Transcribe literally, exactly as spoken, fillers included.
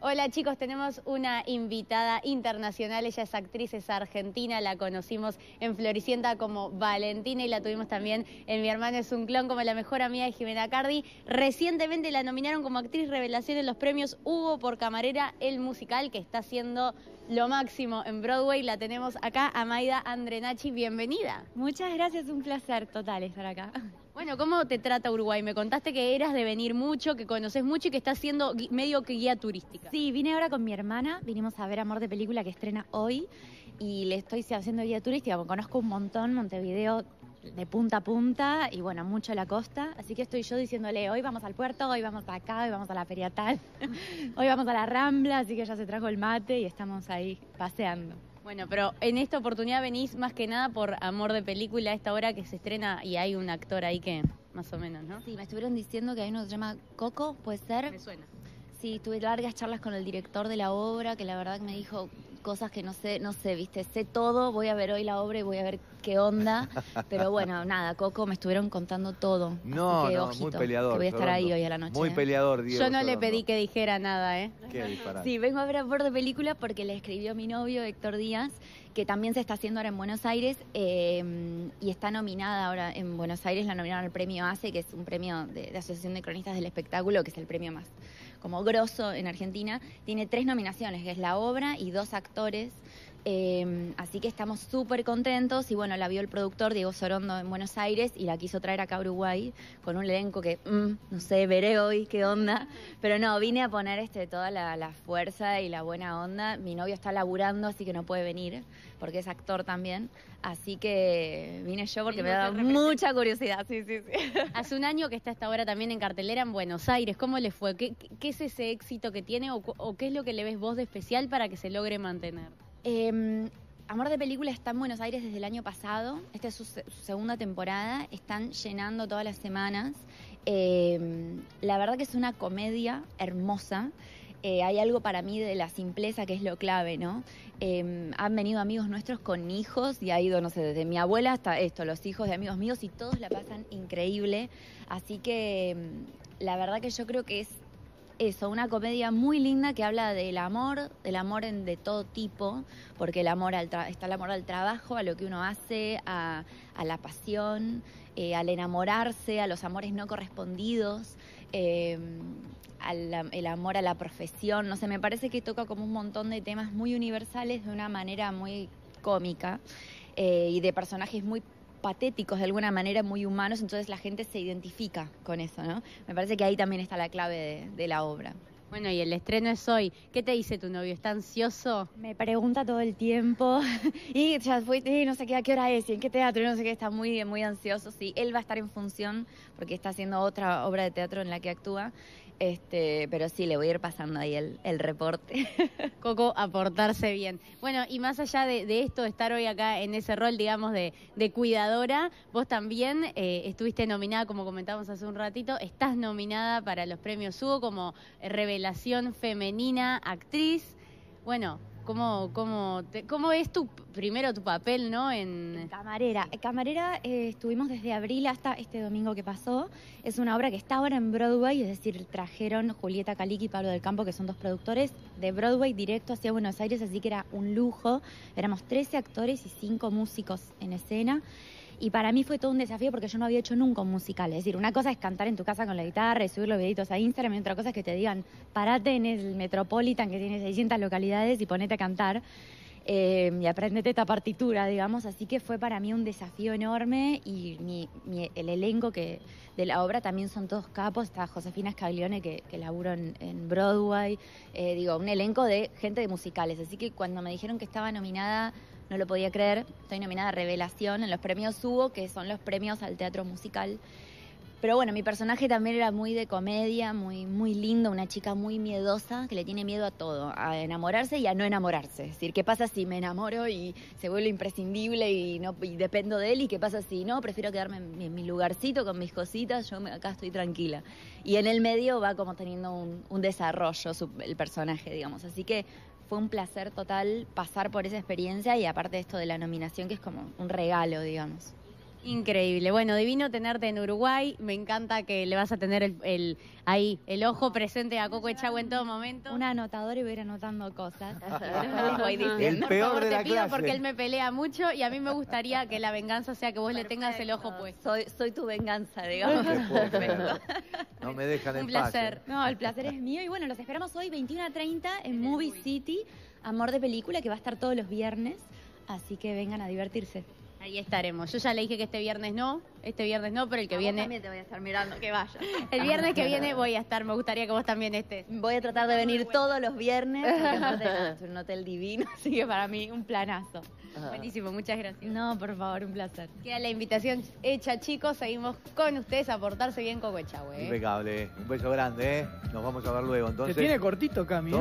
Hola chicos, tenemos una invitada internacional, ella es actriz, es argentina, la conocimos en Floricienta como Valentina y la tuvimos también en Mi hermano es un clon como la mejor amiga de Jimena Cardi. Recientemente la nominaron como actriz revelación en los premios Hugo por Camarera, el musical que está haciendo lo máximo en Broadway. La tenemos acá, Amaida Andrenachi, bienvenida. Muchas gracias, un placer total estar acá. Bueno, ¿cómo te trata Uruguay? Me contaste que eras de venir mucho, que conoces mucho y que estás siendo medio que guía turística. Sí, vine ahora con mi hermana, vinimos a ver Amor de Película que estrena hoy y le estoy haciendo guía turística, porque conozco un montón Montevideo de punta a punta y bueno, mucho la costa, así que estoy yo diciéndole, hoy vamos al puerto, hoy vamos acá, hoy vamos a la feria tal, hoy vamos a la Rambla, así que ya se trajo el mate y estamos ahí paseando. Bueno, pero en esta oportunidad venís más que nada por Amor de Película, a esta hora que se estrena y hay un actor ahí que más o menos, ¿no? Sí, me estuvieron diciendo que hay uno que se llama Coco, ¿puede ser? Me suena. Sí, tuve largas charlas con el director de la obra, que la verdad me dijo cosas que no sé, no sé, viste, sé todo, voy a ver hoy la obra y voy a ver qué onda, pero bueno, nada, Coco me estuvieron contando todo. No, así que, no, ojito, muy peleador. que voy a estar Sorondo. ahí hoy a la noche. Muy ¿eh? peleador, Diego. Yo no Sorondo. le pedí que dijera nada, ¿eh? Qué disparate. Sí, vengo a ver Amor de Película porque le escribió mi novio Héctor Díaz, que también se está haciendo ahora en Buenos Aires eh, y está nominada ahora en Buenos Aires, la nominaron al premio ACE, que es un premio de, de Asociación de Cronistas del Espectáculo, que es el premio más como grosso en Argentina. Tiene tres nominaciones, que es la obra y dos actores. Eh, así que estamos súper contentos y bueno, la vio el productor Diego Sorondo en Buenos Aires y la quiso traer acá a Uruguay con un elenco que, mm, no sé, veré hoy qué onda, pero no, vine a poner este, toda la, la fuerza y la buena onda. Mi novio está laburando, así que no puede venir porque es actor también, así que vine yo porque Vengo me a da ser representante. mucha curiosidad, sí, sí, sí. Hace un año que está esta obra también en cartelera en Buenos Aires, ¿cómo le fue? ¿Qué, qué es ese éxito que tiene o, o qué es lo que le ves vos de especial para que se logre mantener? Eh, Amor de Película está en Buenos Aires desde el año pasado. Esta es su, su segunda temporada. Están llenando todas las semanas. Eh, la verdad que es una comedia hermosa. Eh, hay algo para mí de la simpleza que es lo clave, ¿no? Eh, han venido amigos nuestros con hijos y ha ido, no sé, desde mi abuela hasta esto, los hijos de amigos míos y todos la pasan increíble. Así que la verdad que yo creo que es eso, una comedia muy linda que habla del amor, del amor en, de todo tipo, porque el amor al tra- está el amor al trabajo, a lo que uno hace, a, a la pasión, eh, al enamorarse, a los amores no correspondidos, eh, al, el amor a la profesión. No sé, me parece que toca como un montón de temas muy universales de una manera muy cómica eh, y de personajes muy patéticos, de alguna manera muy humanos, entonces la gente se identifica con eso, ¿no? Me parece que ahí también está la clave de, de la obra. Bueno, y el estreno es hoy. ¿Qué te dice tu novio? ¿Está ansioso? Me pregunta todo el tiempo y ya fue, eh, no sé qué, a qué hora es y en qué teatro, y no sé qué, está muy, muy ansioso. Sí, él va a estar en función porque está haciendo otra obra de teatro en la que actúa, este, pero sí, le voy a ir pasando ahí el, el reporte. Coco, a portarse bien. Bueno, y más allá de, de esto, de estar hoy acá en ese rol, digamos, de, de cuidadora, vos también eh, estuviste nominada, como comentábamos hace un ratito, estás nominada para los premios Hugo como revelación femenina, actriz. Bueno, ¿cómo, cómo, te, cómo es tu, primero tu papel, ¿no? En Camarera. Camarera eh, estuvimos desde abril hasta este domingo que pasó. Es una obra que está ahora en Broadway, es decir, trajeron Julieta Caliqui y Pablo del Campo, que son dos productores, de Broadway directo hacia Buenos Aires, así que era un lujo. Éramos trece actores y cinco músicos en escena. Y para mí fue todo un desafío porque yo no había hecho nunca un musical. Es decir, una cosa es cantar en tu casa con la guitarra y subir los videitos a Instagram, y otra cosa es que te digan, parate en el Metropolitan que tiene seiscientas localidades y ponete a cantar. Eh, y aprendete esta partitura, digamos, así que fue para mí un desafío enorme y mi, mi, el elenco que de la obra también son todos capos. Está Josefina Scaglione que, que laburo en, en Broadway, eh, digo, un elenco de gente de musicales, así que cuando me dijeron que estaba nominada no lo podía creer. Estoy nominada a Revelación en los premios Hugo, que son los premios al teatro musical. Pero bueno, mi personaje también era muy de comedia, muy, muy lindo, una chica muy miedosa que le tiene miedo a todo, a enamorarse y a no enamorarse. Es decir, ¿qué pasa si me enamoro y se vuelve imprescindible y no y dependo de él? ¿Y qué pasa si no? Prefiero quedarme en mi, en mi lugarcito con mis cositas, yo me, acá estoy tranquila. Y en el medio va como teniendo un, un desarrollo su, el personaje, digamos. Así que fue un placer total pasar por esa experiencia y aparte de esto de la nominación, que es como un regalo, digamos. Increíble. Bueno, divino tenerte en Uruguay. Me encanta que le vas a tener el, el ahí el ojo presente a Coco Echagüe en todo momento. Un anotador y voy a ir anotando cosas. El Por peor favor, de te la pido clase. porque él me pelea mucho y a mí me gustaría que la venganza sea que vos le tengas el ojo puesto. Soy, soy tu venganza, digamos. No te puedo creer. No me dejan en Un paz. placer. ¿eh? No, el placer es mío. Y bueno, los esperamos hoy veintiuno a treinta en Movie City, Amor de Película, que va a estar todos los viernes. Así que vengan a divertirse. Ahí estaremos. Yo ya le dije que este viernes no, este viernes no, pero el que A vos viene... también te voy a estar mirando, que vaya. El viernes que viene voy a estar, me gustaría que vos también estés. Voy a tratar de venir todos los viernes, porque aparte es un hotel divino. Así que para mí, un planazo. Buenísimo, muchas gracias. No, por favor, un placer. Queda la invitación hecha, chicos. Seguimos con ustedes a portarse bien, Coco Echagüe. ¿eh? Impecable. Un beso grande, ¿eh? Nos vamos a ver luego, Te entonces. tiene cortito, Cami. ¿eh?